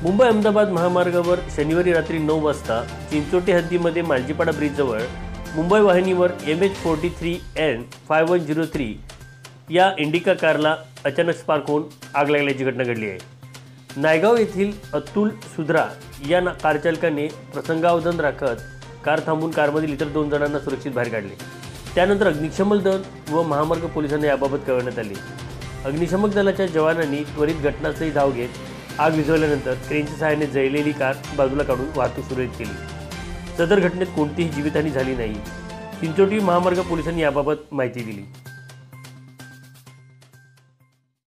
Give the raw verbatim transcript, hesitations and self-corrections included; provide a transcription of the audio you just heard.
मुंबई अहमदाबाद महामार्गावर शनिवारी रात्री नऊ वाजता चिंचोटी हद्दीमध्ये मालजीपाडा ब्रिजजवळ मुंबई वाहिनीवर M H forty three N five one zero three या इंडिका कारला अचानक स्पार्क होऊन आग लागल्याची घटना घडली आहे। नायगाव येथील अतुल सुधरा या ना कारचालकाने प्रसंगावधान राखत कार थांबून कारमधील इतर दोन जणांना सुरक्षित बाहेर काढले। त्यानंतर अग्निशमन दल व महामार्ग पोलिसांना याबाबत कळवण्यात आले। अग्निशमक दलाच्या जवानांनी त्वरित घटनास्थळी धाव घेत आग विझवल्यानंतर क्रेनच्या सहाय्याने जळलेली कार बाजूला काढून वाहतूक सुरळीत केली। सदर घटनेत कोणतीही जीवितहानी झाली नाही। चिंचोटी महामार्ग पोलिसांनी याबाबत माहिती दिली।